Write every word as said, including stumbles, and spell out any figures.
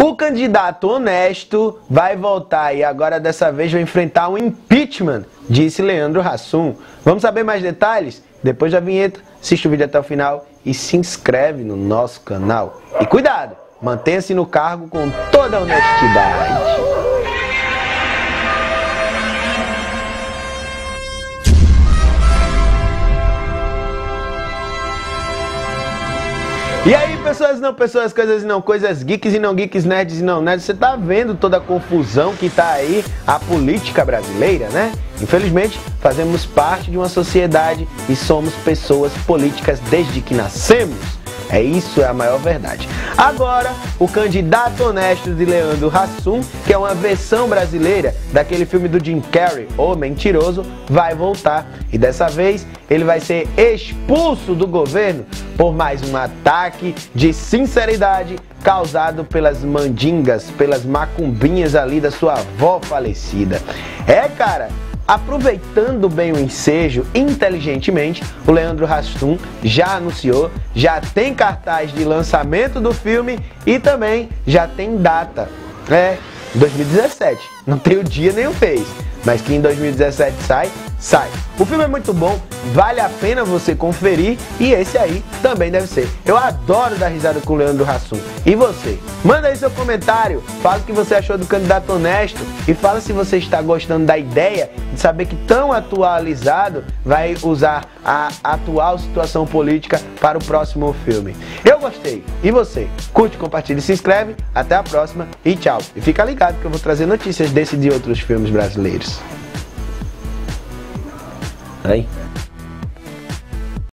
O candidato honesto vai voltar e agora dessa vez vai enfrentar um impeachment, disse Leandro Hassum. Vamos saber mais detalhes? Depois da vinheta, assiste o vídeo até o final e se inscreve no nosso canal. E cuidado, mantenha-se no cargo com toda a honestidade. E aí, pessoas e não pessoas, coisas e não coisas, geeks e não geeks, nerds e não nerds, você tá vendo toda a confusão que tá aí, a política brasileira, né? Infelizmente, fazemos parte de uma sociedade e somos pessoas políticas desde que nascemos. É isso, é a maior verdade. Agora, o candidato honesto de Leandro Hassum, que é uma versão brasileira daquele filme do Jim Carrey, O Mentiroso, vai voltar. E dessa vez, ele vai ser expulso do governo por mais um ataque de sinceridade causado pelas mandingas, pelas macumbinhas ali da sua avó falecida. É, cara... Aproveitando bem o ensejo, inteligentemente, o Leandro Hassum já anunciou, já tem cartaz de lançamento do filme e também já tem data. É, dois mil e dezessete. Não tem o dia nem o mês, mas que em dois mil e dezessete sai, sai. O filme é muito bom, vale a pena você conferir e esse aí também deve ser. Eu adoro dar risada com o Leandro Hassum. E você? Manda aí seu comentário, fala o que você achou do candidato honesto e fala se você está gostando da ideia de saber que tão atualizado vai usar a atual situação política para o próximo filme. Eu gostei. E você? Curte, compartilha e se inscreve. Até a próxima e tchau. E fica ligado que eu vou trazer notícias desse e de outros filmes brasileiros. Aí.